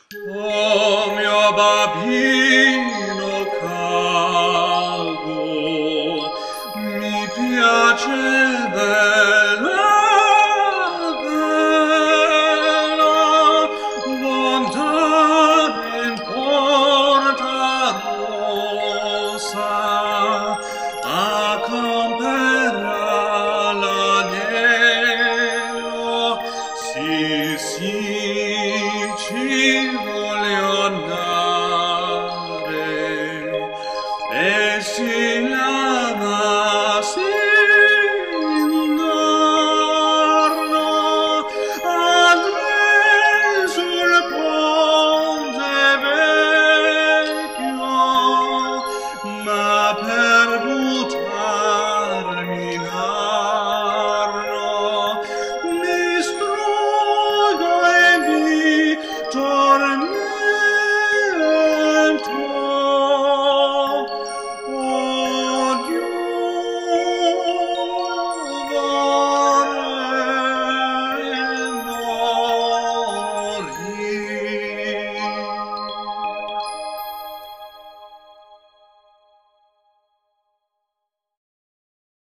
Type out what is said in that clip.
Oh mio babbino caro, mi piace bella, bella, lontana in porta rossa, a camperà l'anello, sì, sì, ci voglio andare.